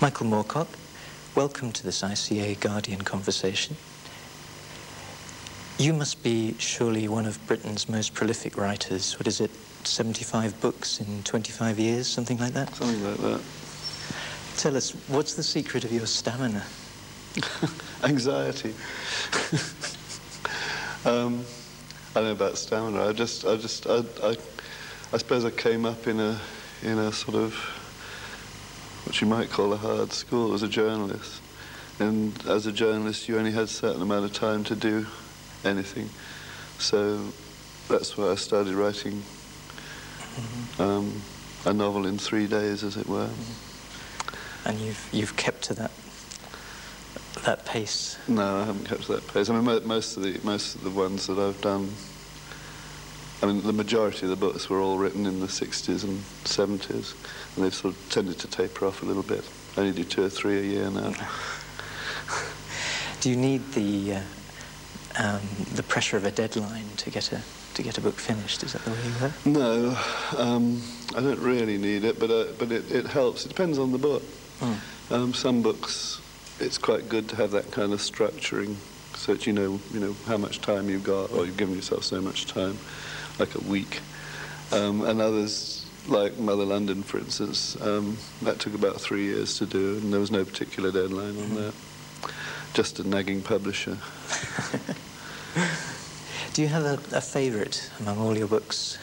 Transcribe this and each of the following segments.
Michael Moorcock, welcome to this ICA Guardian conversation. You must be surely one of Britain's most prolific writers. What is it, 75 books in 25 years, something like that? Something like that. Tell us, what's the secret of your stamina? Anxiety. I don't know about stamina. I suppose I came up in a sort of what you might call a hard school as a journalist. And as a journalist, you only had a certain amount of time to do anything. So that's why I started writing a novel in 3 days, as it were. And you've kept to that pace? No, I haven't kept to that pace. I mean, most of the ones that I've done, I mean, the majority of the books were all written in the 60s and 70s, and they've sort of tended to taper off a little bit. I only do 2 or 3 a year now. Do you need the pressure of a deadline to get a book finished? Is that the way you work? No, I don't really need it, but it helps. It depends on the book. Some books, it's quite good to have that kind of structuring, so that you know how much time you've got, or you've given yourself so much time, like a week. And others, like Mother London, for instance, that took about 3 years to do, and there was no particular deadline on that. Just a nagging publisher. Do you have a favourite among all your books?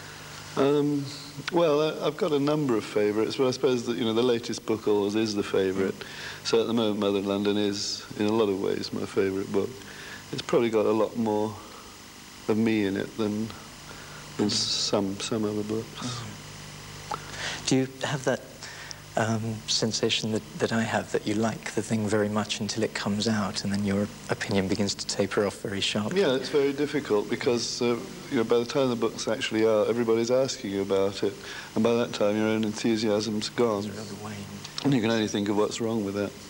Well, I've got a number of favourites, but I suppose that the latest book always is the favourite. So at the moment, Mother London is, in a lot of ways, my favourite book. It's probably got a lot more of me in it than some other books. Do you have that sensation that I have, that you like the thing very much until it comes out, and then your opinion begins to taper off very sharply? Yeah, it's very difficult because by the time the book's actually out, everybody's asking you about it, and by that time your own enthusiasm's gone, and you can only think of what's wrong with it.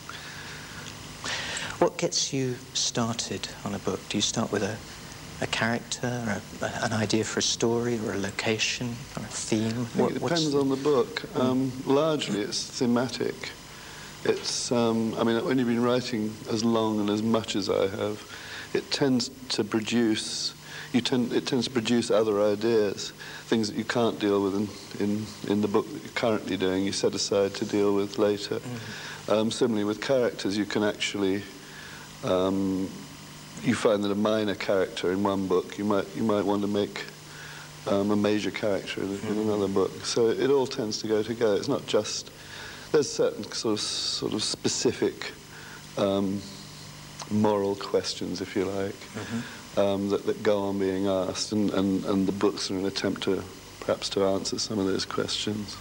What gets you started on a book? Do you start with a character, or an idea for a story, or a location, or a theme? It depends on the book. Largely it's thematic. It's, I mean, when you've been writing as long and as much as I have, it tends to produce, it tends to produce other ideas, things that you can't deal with in the book that you're currently doing, you set aside to deal with later. Similarly with characters, you can actually, you find that a minor character in one book, you might want to make a major character in another book. So it all tends to go together. It's not just, there's certain sort of specific moral questions, if you like, that go on being asked, and the books are an attempt to perhaps to answer some of those questions.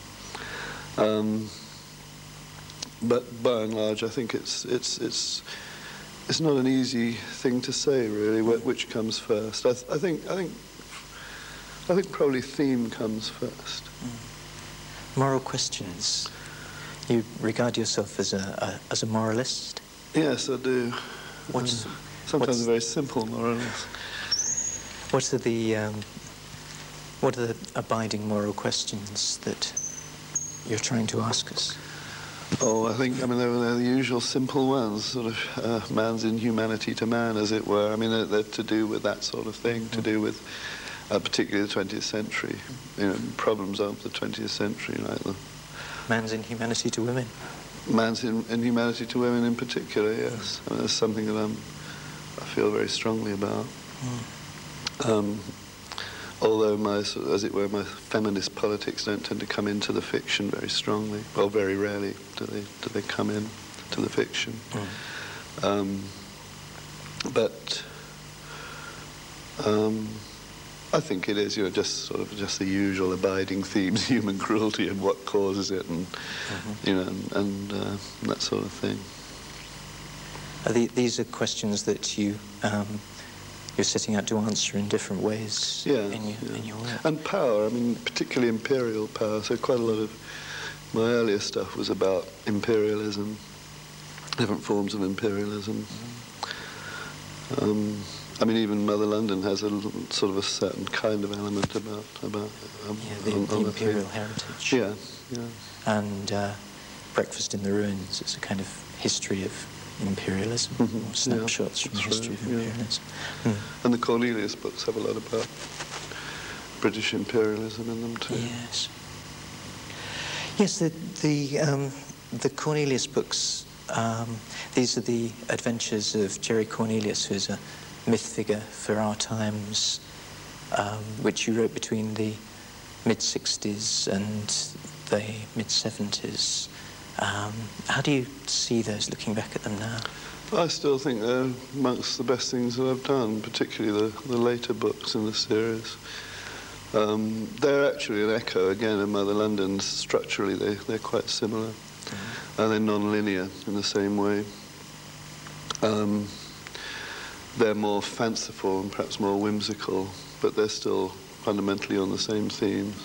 But by and large, I think it's not an easy thing to say, really, which comes first. I think probably theme comes first. Moral questions. You regard yourself as a moralist? Yes, I do. Sometimes a very simple moralist. What are the abiding moral questions that you're trying to ask us? Oh, I mean, they're the usual simple ones, sort of man's inhumanity to man, as it were. I mean, they're to do with that sort of thing, to do with particularly the 20th century, problems of the 20th century, like the... Man's inhumanity to women? Man's inhumanity to women in particular, yes. I mean, that's something that I feel very strongly about. Although as it were, my feminist politics don't tend to come into the fiction very strongly. Well, very rarely do they come in to the fiction. But I think it is, just the usual abiding themes: human cruelty and what causes it, and and that sort of thing. These are questions that you're setting out to answer in different ways in your work. And power, I mean, particularly imperial power. So quite a lot of my earlier stuff was about imperialism, different forms of imperialism. I mean, even Mother London has a sort of a certain kind of element about the imperial heritage. Yeah. And Breakfast in the Ruins is a kind of history of imperialism, or snapshots from the history of imperialism. And the Cornelius books have a lot about British imperialism in them too. Yes. Yes, the Cornelius books, these are the adventures of Jerry Cornelius, who's a myth figure for our times, which you wrote between the mid-60s and the mid-70s. How do you see those, looking back at them now? I still think they're amongst the best things that I've done, particularly the later books in the series. They're actually an echo, again, of Mother London. Structurally, they're quite similar. And they're non-linear in the same way. They're more fanciful and perhaps more whimsical, but they're still fundamentally on the same themes.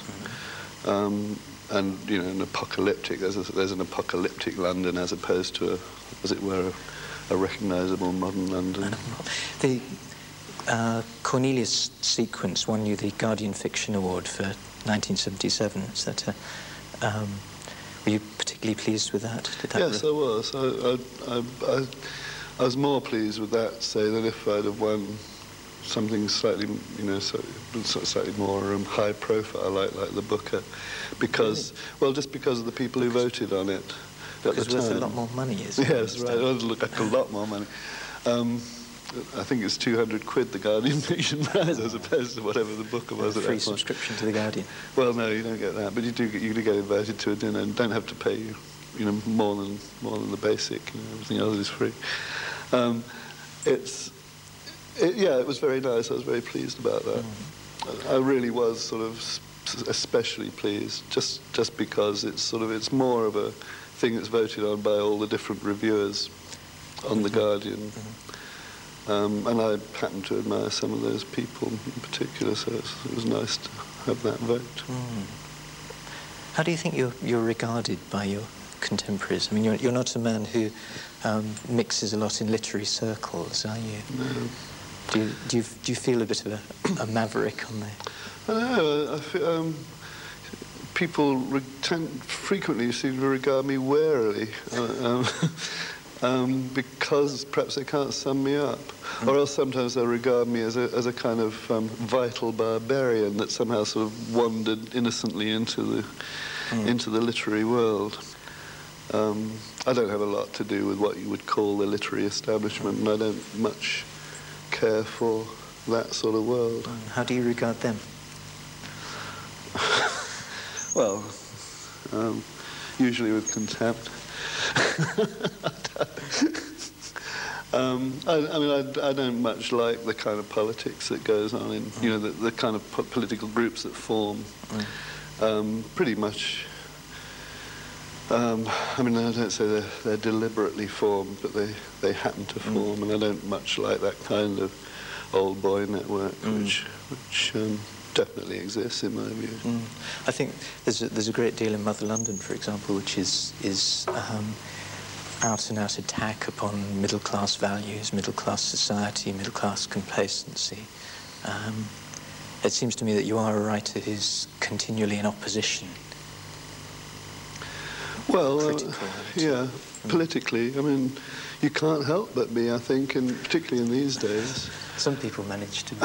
And, you know, an apocalyptic, there's an apocalyptic London as opposed to, as it were, a recognisable modern London. The Cornelius sequence won you the Guardian Fiction Award for 1977. Is that were you particularly pleased with that? Yes, I was. I was more pleased with that, say, than if I'd have won something slightly, you know, slightly more high profile, like the Booker, because, well, just because of the people who voted on it at the time. It's worth a lot more money, isn't it? Yes, right. It does look like a lot more money. I think it's 200 quid, the Guardian Fiction Prize, as opposed to whatever the Booker was at that point. Free subscription to the Guardian. Well, no, you don't get that, but you do get invited to a dinner and don't have to pay you know, more than the basic. You know, everything else is free. Yeah, it was very nice. I was very pleased about that. I really was sort of especially pleased, just because it's more of a thing that's voted on by all the different reviewers on the Guardian. And I happen to admire some of those people in particular, so it was nice to have that vote. How do you think you're regarded by your contemporaries? I mean, you're not a man who mixes a lot in literary circles, are you? No. Do you feel a bit of a maverick on there? I don't know. I feel, people frequently seem to regard me warily. Because perhaps they can't sum me up, or else sometimes they regard me as a kind of vital barbarian that somehow sort of wandered innocently into the literary world. I don't have a lot to do with what you would call the literary establishment, and I don't much care for that sort of world. How do you regard them? Well, usually with contempt. I don't much like the kind of politics that goes on in, you know, the kind of political groups that form. Pretty much, I mean, I don't say they're deliberately formed, but they happen to form, and I don't much like that kind of old boy network, which definitely exists in my view. I think there's a great deal in Mother London, for example, which is out-and-out attack upon middle-class values, middle-class society, middle-class complacency. It seems to me that you are a writer who's continually in opposition. Well, yeah, politically, I mean, you can't help but be, I think, and particularly in these days. Some people manage to.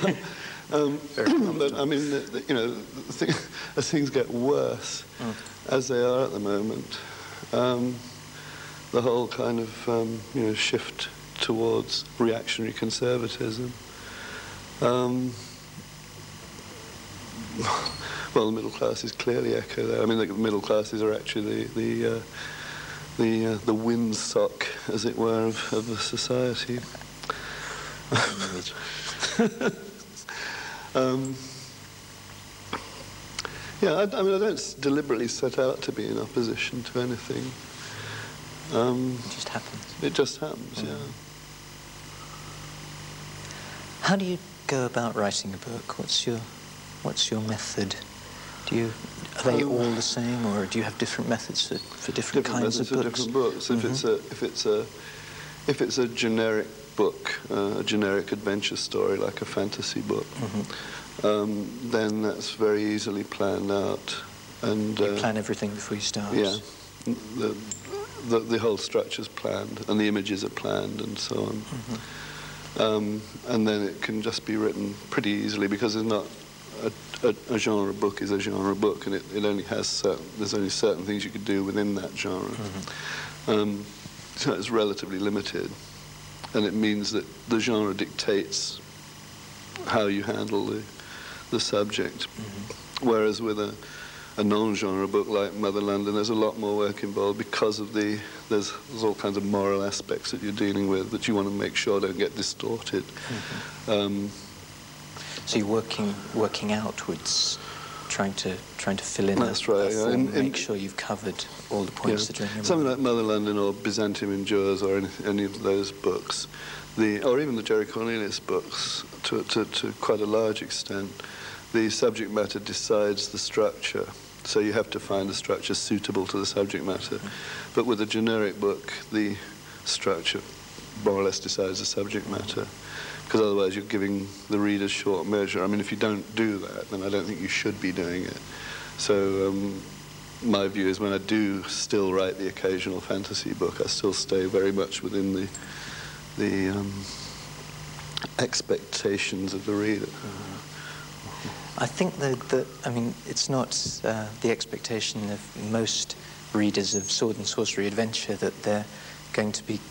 But I mean, you know, as things get worse, as they are at the moment, the whole kind of you know, shift towards reactionary conservatism. Well, the middle classes clearly echo that. I mean, the middle classes are actually the windsock, as it were, of the society. Yeah, I mean, I don't deliberately set out to be in opposition to anything. It just happens. It just happens, yeah. How do you go about writing a book? What's your method? Are they all the same, or do you have different methods for different kinds of books? Different books. If it's a generic book, a generic adventure story like a fantasy book, then that's very easily planned out. And you plan everything before you start. Yeah, the whole structure's planned and the images are planned and so on. And then it can just be written pretty easily because there's not a genre book is a genre book, and it only has there's only certain things you could do within that genre. So it's relatively limited, and it means that the genre dictates how you handle the subject. Whereas with a non-genre book like Mother London, there's a lot more work involved because of there's all kinds of moral aspects that you're dealing with that you want to make sure don't get distorted. So you're working outwards, trying to fill in. That's right. Yeah. And make sure you've covered all the points that are in your something like Mother London or Byzantium Endures or any of those books, or even the Jerry Cornelius books, to quite a large extent, the subject matter decides the structure. So you have to find a structure suitable to the subject matter. But with a generic book, the structure more or less decides the subject matter, because otherwise you're giving the reader short measure. I mean, if you don't do that, then I don't think you should be doing it. So my view is when I do still write the occasional fantasy book, I still stay very much within the expectations of the reader. I think that I mean, it's not the expectation of most readers of sword and sorcery adventure that they're going to be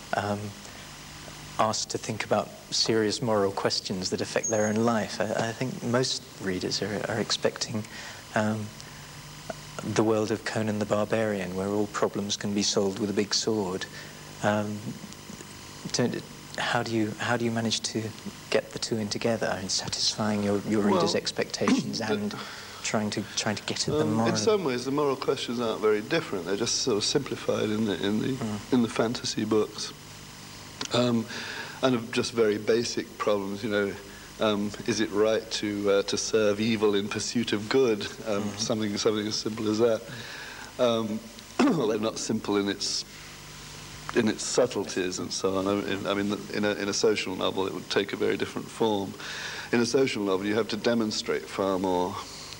asked to think about serious moral questions that affect their own life. I think most readers are expecting the world of Conan the Barbarian, where all problems can be solved with a big sword. How do you manage to get the two in together and satisfying your readers' expectations and trying to get at them morally? In some ways, the moral questions aren't very different. They're just sort of simplified in the fantasy books, and of just very basic problems. You know, is it right to serve evil in pursuit of good? Something as simple as that. Well, they're not simple in its subtleties and so on. I mean, in a social novel, it would take a very different form. In a social novel, you have to demonstrate far more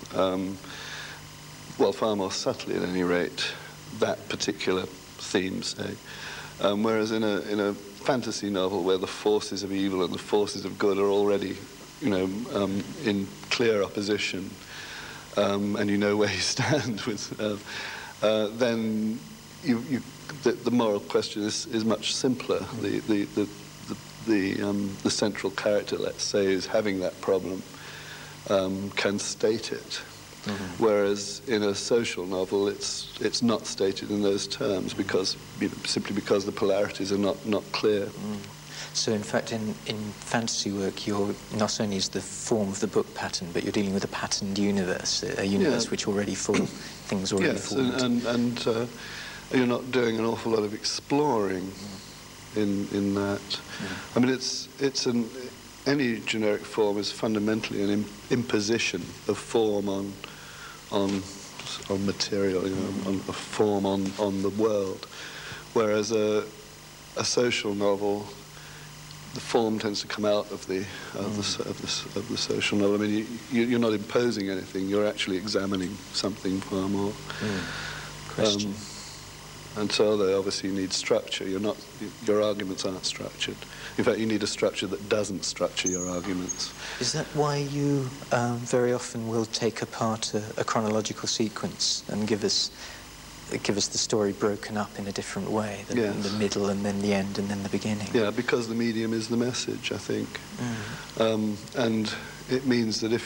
subtly, at any rate, that particular theme, say. Whereas in a fantasy novel, where the forces of evil and the forces of good are already, in clear opposition, and you know where you stand with, then the moral question is much simpler. The central character, let's say, is having that problem, can state it. Whereas in a social novel, it's not stated in those terms because simply because the polarities are not clear. So in fact, in fantasy work, you're not only is the form of the book pattern, but you're dealing with a patterned universe, a universe which already things already formed. and you're not doing an awful lot of exploring in that. I mean, any generic form is fundamentally an imposition of form on material, on a form on the world. Whereas a social novel, the form tends to come out of the social novel. I mean, you're not imposing anything; you're actually examining something far more. Question. And so they obviously need structure. Your arguments aren't structured. In fact, you need a structure that doesn't structure your arguments. Is that why you very often will take apart a chronological sequence and give us the story broken up in a different way, the middle and then the end and then the beginning? Yeah, because the medium is the message, I think. And it means that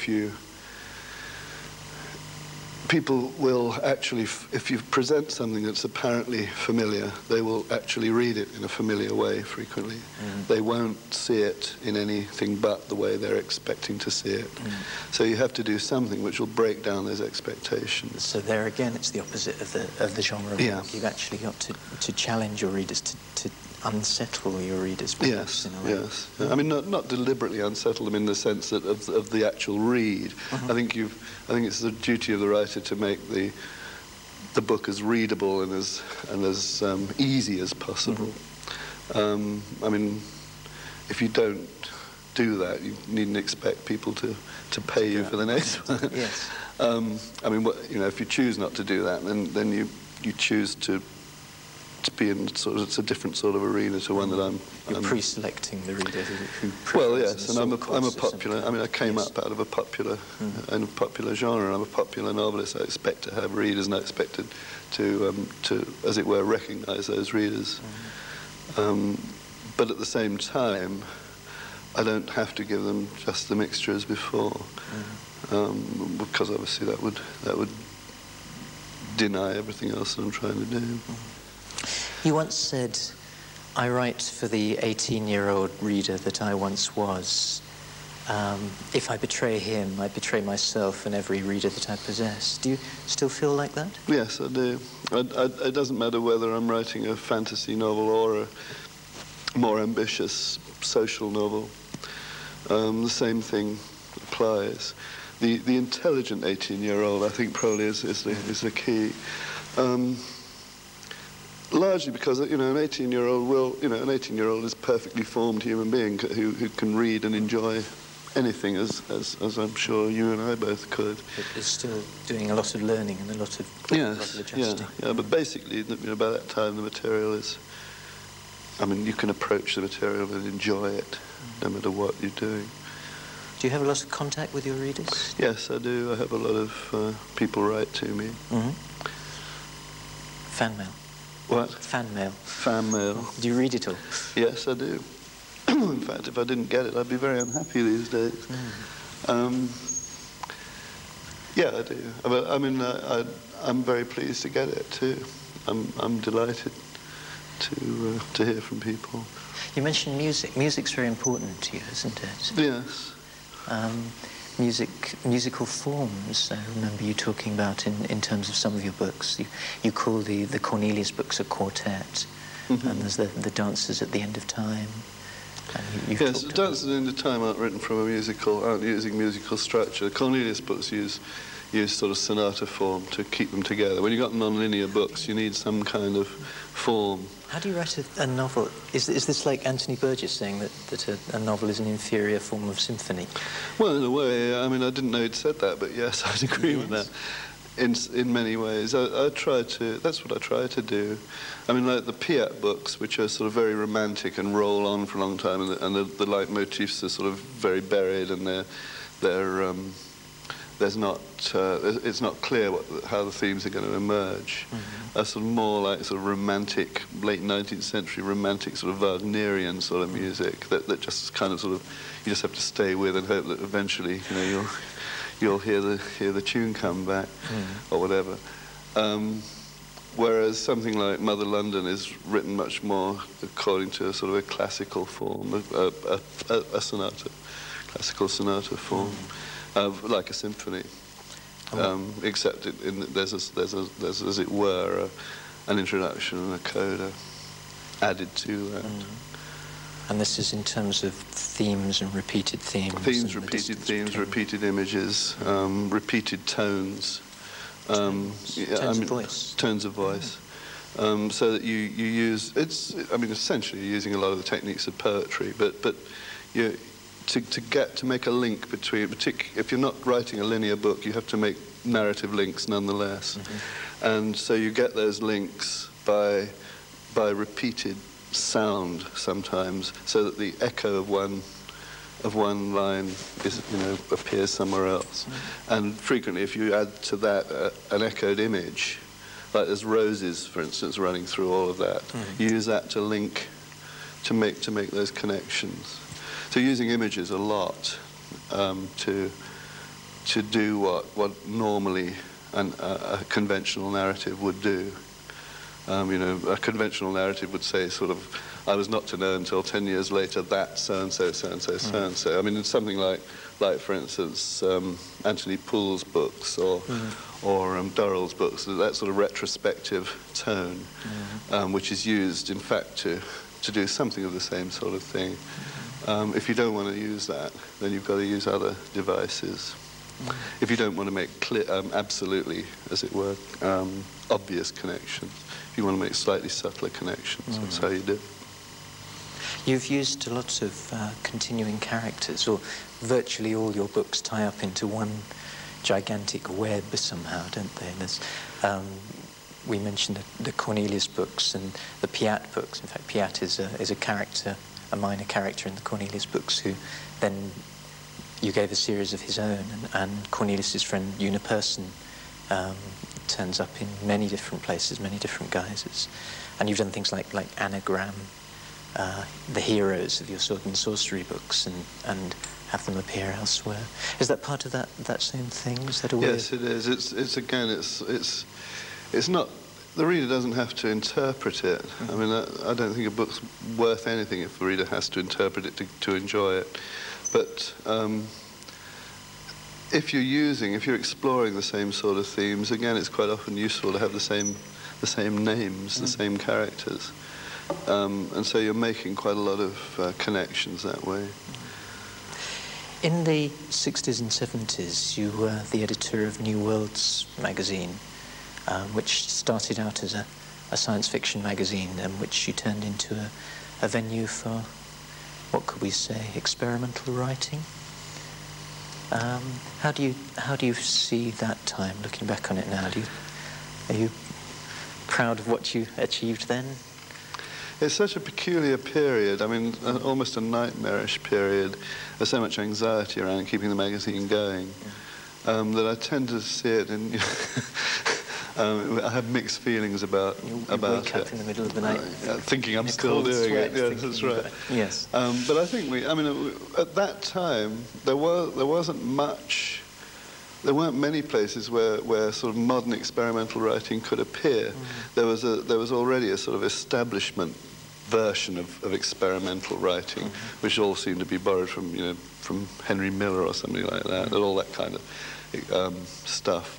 people will actually, if you present something that's apparently familiar, they will actually read it in a familiar way frequently. They won't see it in anything but the way they're expecting to see it. So you have to do something which will break down those expectations. So there again, it's the opposite of the genre. Yeah. You've actually got to challenge your readers, to unsettle your readers. Yes, in a way. yes. I mean, not deliberately unsettle them in the sense that of the actual read. I think it's the duty of the writer to make the book as readable and as easy as possible. I mean, if you don't do that, you needn't expect people to pay you for the next one. Yes. I mean, if you choose not to do that, then you choose to be in sort of, it's a different sort of arena to one that You're pre-selecting the reader who well, yes, and I'm a popular. I mean, I came up out of a popular and a popular genre. I'm a popular novelist. I expect to have readers, and I expected to as it were, recognise those readers. But at the same time, I don't have to give them just the mixture as before, because obviously that would deny everything else that I'm trying to do. You once said, "I write for the 18-year-old reader that I once was. If I betray him, I betray myself and every reader that I possess." Do you still feel like that? Yes, I do. It doesn't matter whether I'm writing a fantasy novel or a more ambitious social novel. The same thing applies. The intelligent 18-year-old, I think, probably is the key. Largely because, you know, an 18-year-old is a perfectly formed human being who can read and enjoy anything, as I'm sure you and I both could. But is still doing a lot of learning and a lot of adjusting. Yeah, but basically, you know, by that time the material is, I mean, you can approach the material and enjoy it, no matter what you're doing. Do you have a lot of contact with your readers? Yes, I do. I have a lot of people write to me. Fan mail? What? Fan mail. Fan mail. Do you read it all? Yes, I do. In fact, if I didn't get it, I'd be very unhappy these days. Yeah, I do. But I mean, I'm very pleased to get it too. I'm delighted to hear from people. You mentioned music. Music's very important to you, isn't it? Yes. Musical forms, I remember you talking about in terms of some of your books. You call the Cornelius books a quartet, and there's the Dances at the End of Time. And yes, the Dances at the End of Time aren't written from aren't using musical structure. The Cornelius books use sort of sonata form to keep them together. When you've got non-linear books, you need some kind of form. How do you write a novel? Is this like Anthony Burgess saying that a novel is an inferior form of symphony? Well, in a way, I mean, I didn't know he'd said that, but yes, I'd agree with that. In many ways, I try to. That's what I try to do. I mean, like the Piat books, which are sort of very romantic and roll on for a long time, and the leitmotifs are sort of very buried, and it's not clear how the themes are going to emerge. Are sort of more like sort of romantic, late 19th century romantic sort of Wagnerian sort of music that just kind of sort of you just have to stay with and hope that eventually, you know, you'll hear the tune come back or whatever. Whereas something like Mother London is written much more according to a sort of a classical form, a sonata, classical sonata form. Like a symphony, except there's as it were an introduction and a coda added to that. And this is in terms of themes and repeated themes. Themes, repeated themes, repeated images, repeated tones. Tones of voice. Tones of voice. So that you use essentially you're using a lot of the techniques of poetry, but you. To make a link between, if you're not writing a linear book, you have to make narrative links nonetheless, and so you get those links by repeated sound sometimes, so that the echo of one line appears somewhere else, and frequently if you add to that an echoed image, like there's roses, for instance, running through all of that, you use that to link, to make those connections. So using images a lot to do what normally a conventional narrative would do. A conventional narrative would say sort of, I was not to know until 10 years later that so-and-so, so-and-so, so-and-so. I mean, it's something like for instance, Anthony Poole's books or Durrell's books, that sort of retrospective tone, which is used, in fact, to do something of the same sort of thing. If you don't want to use that, then you've got to use other devices. If you don't want to make clear, absolutely, as it were, obvious connections, if you want to make slightly subtler connections, that's how you do. You've used a lot of continuing characters, or virtually all your books tie up into one gigantic web somehow, don't they? There's we mentioned the Cornelius books and the Piat books. In fact, Piat is a character, a minor character in the Cornelius books, who then you gave a series of his own, and Cornelius's friend Una Persson turns up in many different places, many different guises. And you've done things like Anagram, the heroes of your sword and sorcery books, and have them appear elsewhere. Is that part of that same thing? Is that a way? Yes, it is. It's not. The reader doesn't have to interpret it. I mean, I don't think a book's worth anything if the reader has to interpret it to enjoy it. But if you're exploring the same sort of themes, again, it's quite often useful to have the same names, the same characters, and so you're making quite a lot of connections that way. In the 60s and 70s, you were the editor of New Worlds magazine, which started out as a science fiction magazine, which you turned into a venue for, what could we say, experimental writing. How do you see that time, looking back on it now? Are you proud of what you achieved then? It's such a peculiar period. I mean, almost a nightmarish period. There's so much anxiety around keeping the magazine going that I tend to see it in. I have mixed feelings about you about wake it. Up in the middle of the night, thinking I'm still doing it. Yes, that's right. Yes. But I think at that time there wasn't much. There weren't many places where sort of modern experimental writing could appear. There was already a sort of establishment version of experimental writing, which all seemed to be borrowed from Henry Miller or somebody like that, and all that kind of stuff.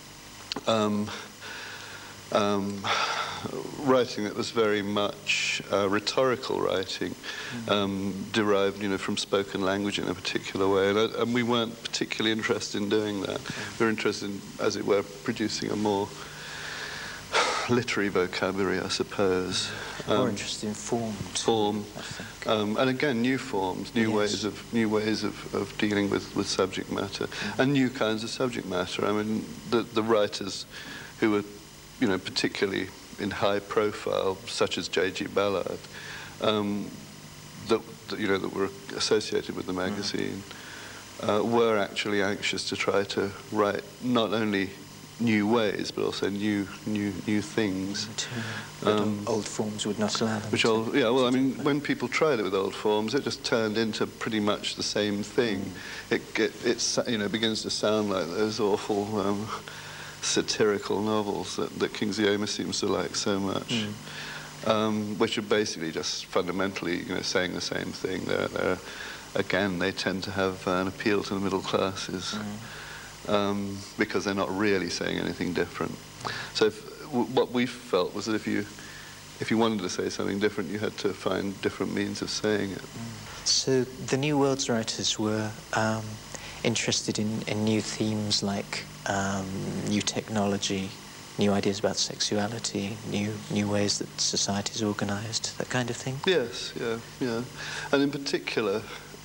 Writing that was very much rhetorical writing, derived, from spoken language in a particular way, and we weren't particularly interested in doing that. We were interested in, as it were, producing a more literary vocabulary, I suppose. More interested in form, I think. And again, new forms, new ways of dealing with subject matter, and new kinds of subject matter. I mean, the writers who were, particularly in high profile, such as J.G. Ballard, that were associated with the magazine, were actually anxious to try to write not only new ways, but also new things. Old forms would not allow them. When people tried it with old forms, it just turned into pretty much the same thing. It begins to sound like those awful satirical novels that Kingsley Amis seems to like so much, which are basically just fundamentally, saying the same thing. Again, they tend to have an appeal to the middle classes. Because they're not really saying anything different. So what we felt was that if you wanted to say something different, you had to find different means of saying it. So the New Worlds writers were interested in new themes like new technology, new ideas about sexuality, new ways that society is organised, that kind of thing? Yes, yeah. And in particular,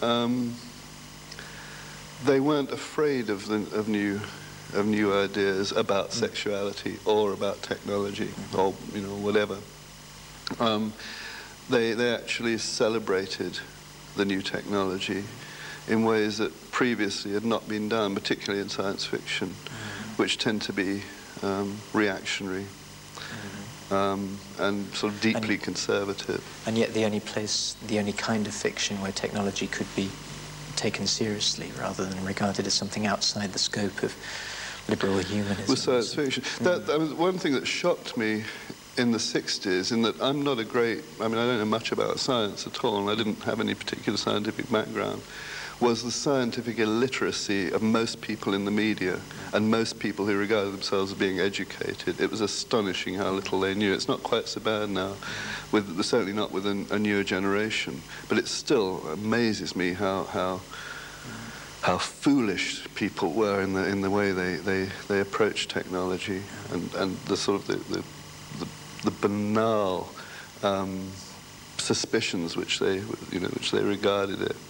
they weren't afraid of new ideas about sexuality or about technology or whatever. They actually celebrated the new technology in ways that previously had not been done, particularly in science fiction, which tend to be reactionary and sort of deeply conservative. And yet the only kind of fiction where technology could be taken seriously rather than regarded as something outside the scope of liberal humanism. With science fiction. That was one thing that shocked me in the 60s, in that I don't know much about science at all, and I didn't have any particular scientific background, was the scientific illiteracy of most people in the media and most people who regarded themselves as being educated. It was astonishing how little they knew. It's not quite so bad now, certainly not with a newer generation, but it still amazes me how foolish people were in the way they approach technology, and the sort of the banal suspicions which they regarded it.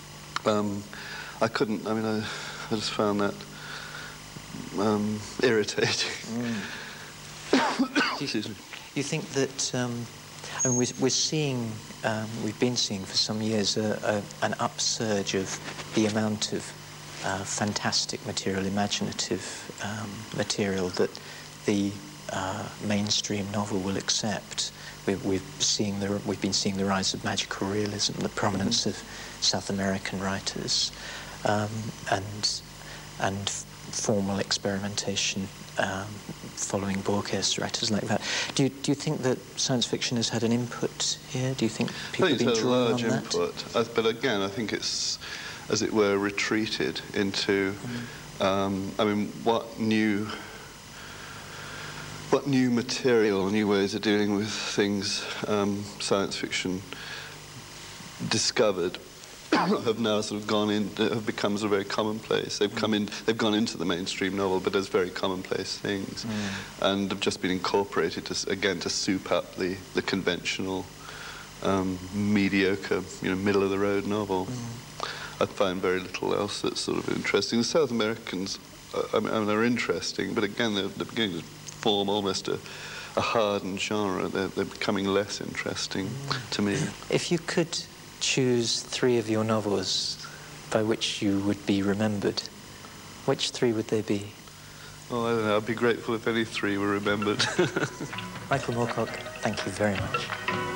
I just found that irritating. Excuse me. You think that, and we're seeing, we've been seeing for some years an upsurge of the amount of fantastic material, imaginative material that the mainstream novel will accept. We've been seeing the rise of magical realism, the prominence of South American writers, and formal experimentation following Borges, writers like that. Do you think that science fiction has had an input here? Do you think people have been drawing on that? I think it's had a large input, but again, I think it's, as it were, retreated into. I mean, what new material, new ways of dealing with things science fiction discovered have now sort of gone in, have become sort of very commonplace. They've gone into the mainstream novel, but as very commonplace things, and have just been incorporated to soup up the conventional, mediocre, middle of the road novel. I find very little else that's sort of interesting. The South Americans, I mean, they're interesting, but again, they're beginning to form almost a hardened genre. They're becoming less interesting to me. If you could choose 3 of your novels by which you would be remembered, which 3 would they be? Oh, I don't know. I'd be grateful if any 3 were remembered. Michael Moorcock, thank you very much.